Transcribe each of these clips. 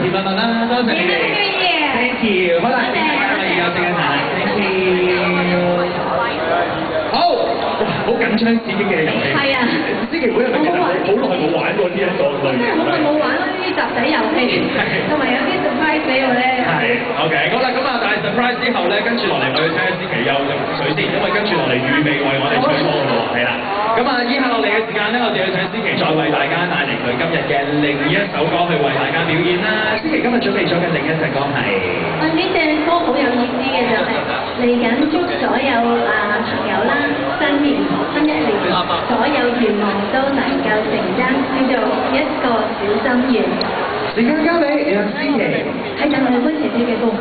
甜蜜蜜啦，多謝你哋 ，thank you， 好啦，而家時間啦 ，thank you， 好，好緊張刺激嘅遊戲，係啊，星期會係咪其實好耐冇玩過呢一個類型？真係好耐冇玩呢啲集體遊戲，同埋有啲 surprise 俾我咧。係 ，OK， 好啦，咁啊，但係 surprise 之後咧，跟住落嚟我要聽思琪休嘅水先，因為跟住落嚟預備為我哋吹歌嘅喎，係啦。咁啊，以下落嚟嘅時間咧，我哋要請思琪再為大家帶嚟佢今日嘅另一首歌去為大家表演啦。思琪今日準備咗嘅另一隻歌係？呢隻歌好有意思嘅就係嚟緊祝所有朋友啦，新年新一年，所有願望都能夠成真，叫做一個小心願。時間交俾思琪，係等我開始呢嘅歌。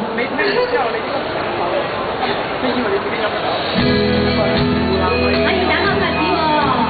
可以打開拍子喎。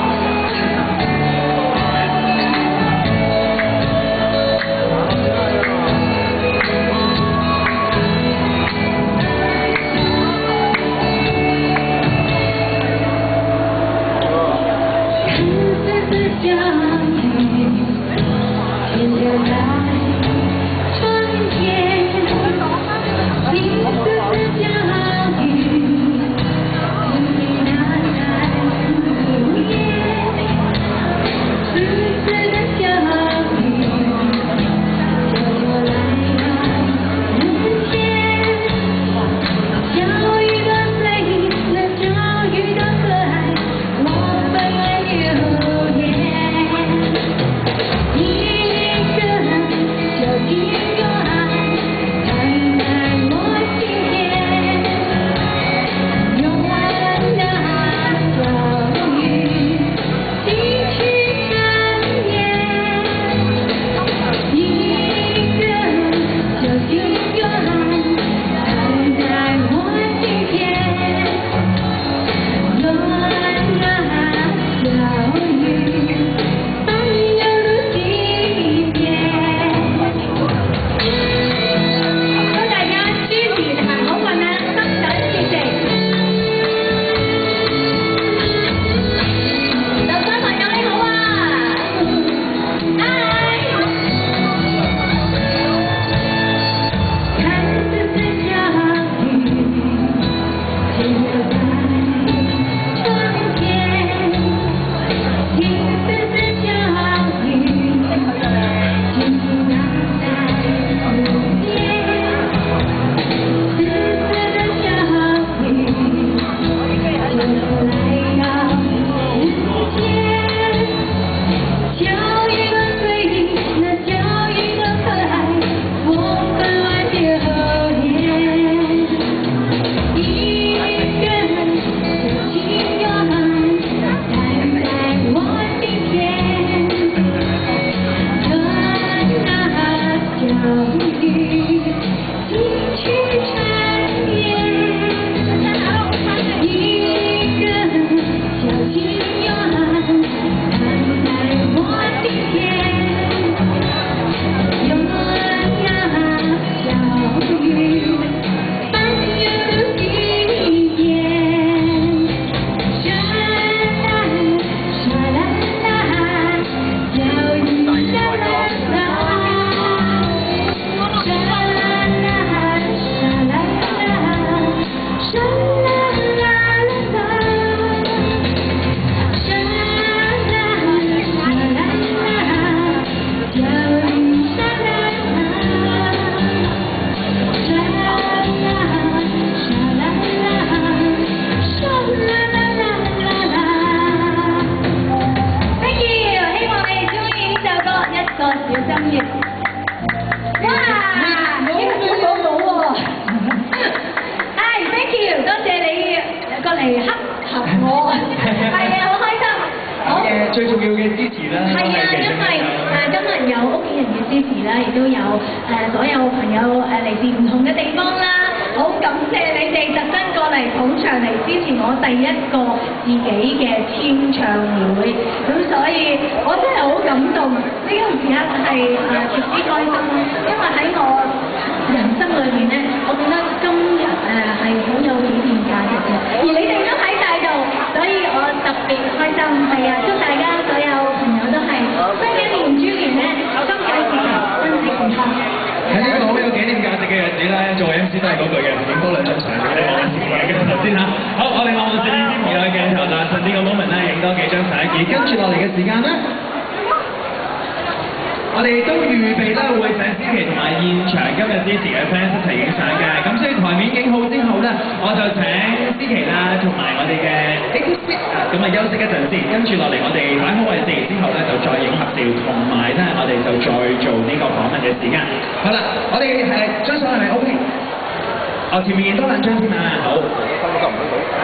最重要嘅支持啦，係啊，因為今日有屋企人嘅支持啦，亦都有所有朋友嚟自唔同嘅地方啦，好感謝你哋特登過嚟捧場嚟支持我第一個自己嘅簽唱會，咁所以我真係好感動，呢個時刻係極之開心，因為喺我人生裏面咧，我覺得今日係好有紀念價值嘅，而你哋都喺晒度，所以我特別開心，係啊，祝大家所有朋友都係新一年豬年咧，心想事成，身體健康。 喺呢個好有紀念價值嘅日子咧，做 MC 都係嗰句嘅，影多兩張相俾你望下先嘅頭先嚇。好，我哋望住呢啲朋友嘅鏡頭啦，趁呢個 moment 咧，影多幾張相。而跟住落嚟嘅時間咧，我哋都預備咧會請思琪同埋現場今日支持嘅 fans 一齊影相嘅。咁所以台面影好之後咧，我就請思琪啦，同埋我哋嘅 ATC 咁啊休息一陣先。跟住落嚟，我哋擺好位置之後咧，就再影合照，同埋咧我哋就再做呢個訪問嘅時間。好啦，我哋係張相係咪 OK？哦，前面影多兩張添啊，好。